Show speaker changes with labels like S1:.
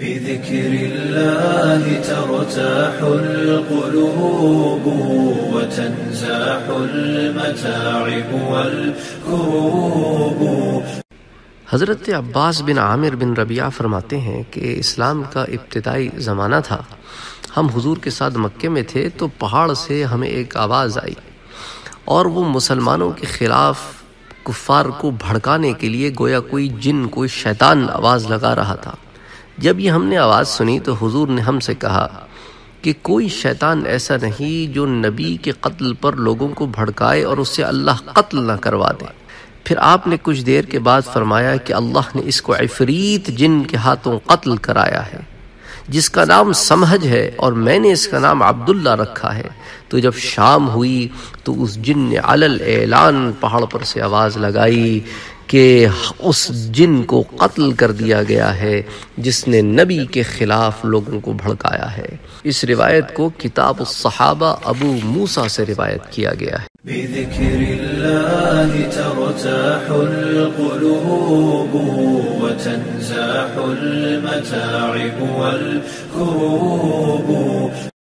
S1: بذكر الله ترتاح القلوب وتنزاح المتاعب والكروب۔
S2: حضرت عباس بن عامر بن ربیعہ فرماتے ہیں کہ اسلام کا ابتدائی زمانہ تھا، ہم حضور کے ساتھ مکے میں تھے تو پہاڑ سے ہمیں ایک آواز آئی اور وہ مسلمانوں کے خلاف کفار کو بھڑکانے کے لیے گویا کوئی جن، کوئی شیطان آواز لگا رہا تھا۔ جب یہ ہم نے آواز سنی تو حضور نے ہم سے کہا کہ کوئی شیطان ایسا نہیں جو نبی کے قتل پر لوگوں کو بھڑکائے اور اس سے اللہ قتل نہ کروا دے۔ پھر آپ نے کچھ دیر کے بعد فرمایا کہ اللہ نے اس کو عفریت جن کے ہاتھوں قتل کرایا ہے، جس کا نام سمہج ہے، اور میں نے اس کا نام عبداللہ رکھا ہے۔ تو جب شام ہوئی تو اس جن نے علل اعلان پہاڑ پر سے آواز لگائی کہ اس جن کو قتل کر دیا گیا ہے جس نے نبی کے خلاف لوگوں کو بھڑکایا ہے۔ اس روایت کو کتاب الصحابہ ابو موسیٰ سے روایت کیا گیا ہے۔
S1: بذكر الله ترتاح القلوب وتنزاح المتاعب والكروب۔